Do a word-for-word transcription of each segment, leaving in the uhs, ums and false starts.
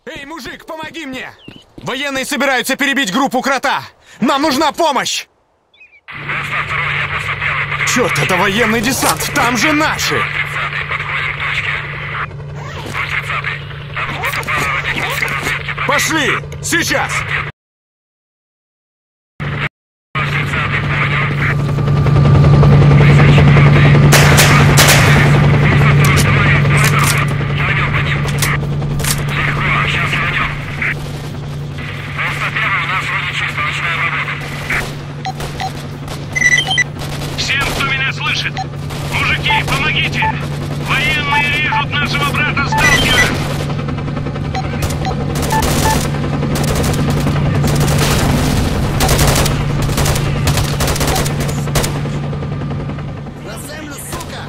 Эй, мужик, помоги мне! Военные собираются перебить группу Крота! Нам нужна помощь! Черт, это военный десант! Там же наши! Пошли! Сейчас! Всем, кто меня слышит! Мужики, помогите! Военные режут нашего брата-сталкера! На землю, сука!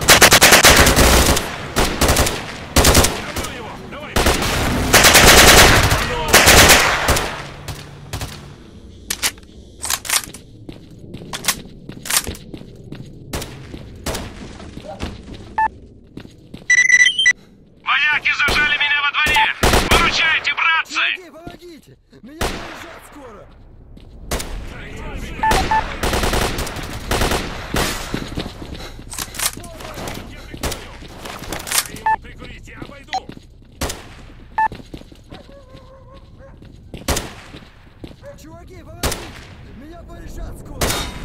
Вояки зажали меня во дворе! Выручайте, братцы! Помоги, помогите! Меня поезжат скоро! Прикурите, я пойду! Чуваки, помогите! Меня поезжат скоро!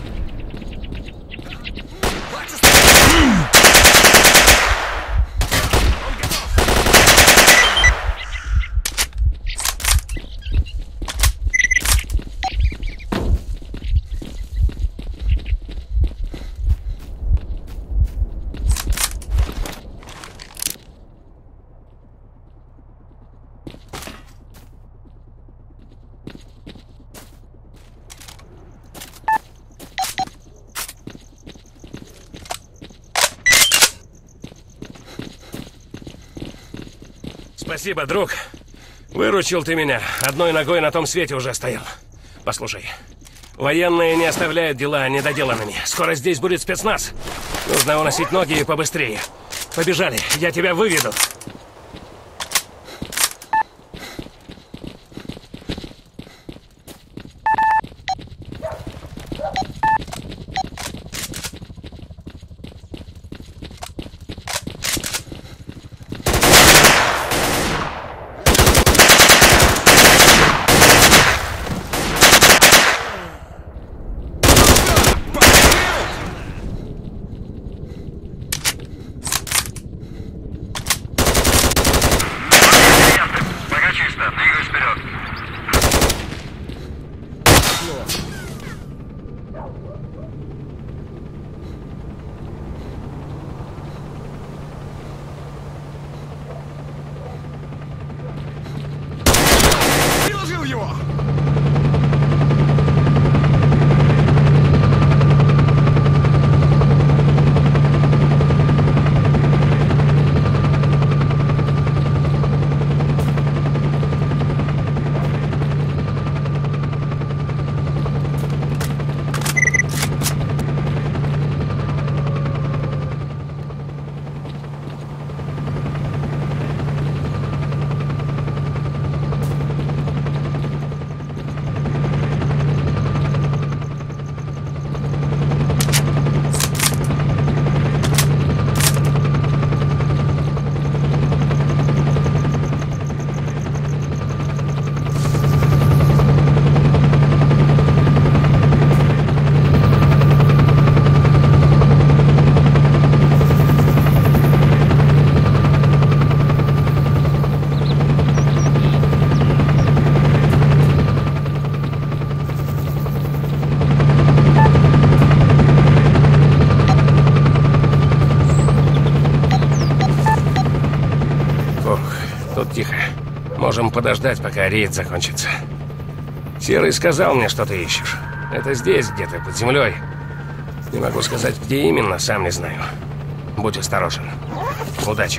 Спасибо, друг. Выручил ты меня. Одной ногой на том свете уже стоял. Послушай, военные не оставляют дела недоделанными. Скоро здесь будет спецназ. Нужно уносить ноги и побыстрее. Побежали, я тебя выведу. Приложил его! Тут тихо. Можем подождать, пока рейд закончится. Серый сказал мне, что ты ищешь. Это здесь, где-то под землей. Не могу сказать, где именно, сам не знаю. Будь осторожен. Удачи.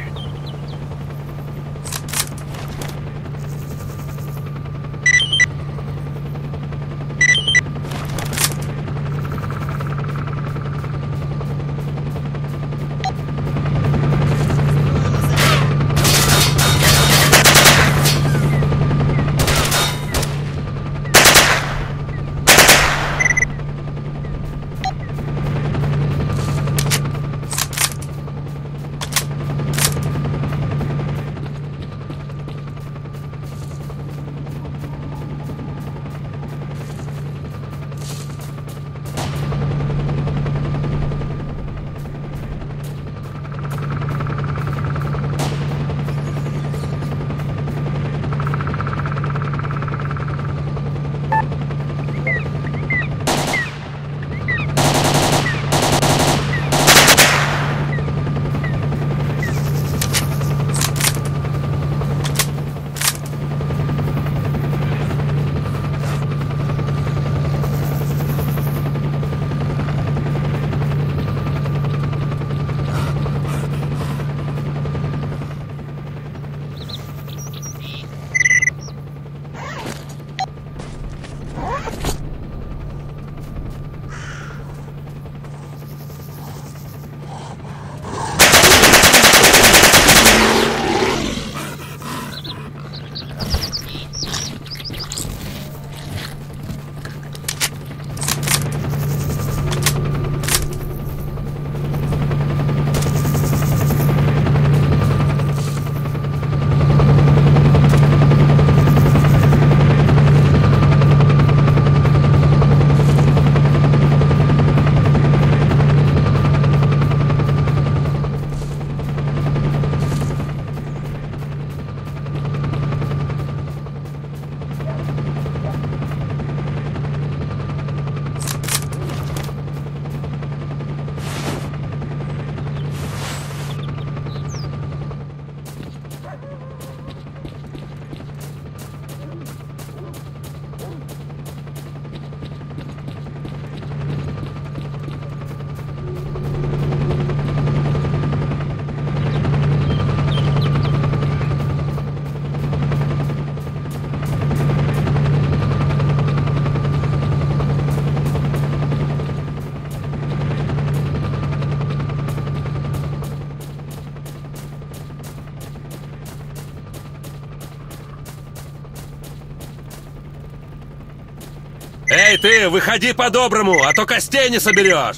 Эй, ты, выходи по-доброму, а то костей не соберешь!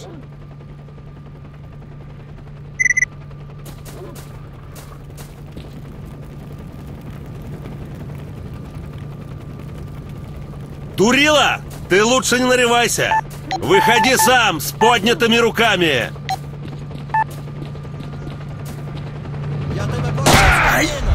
Турила, ты лучше не нарывайся! Выходи сам, с поднятыми руками! Я тебе бачу!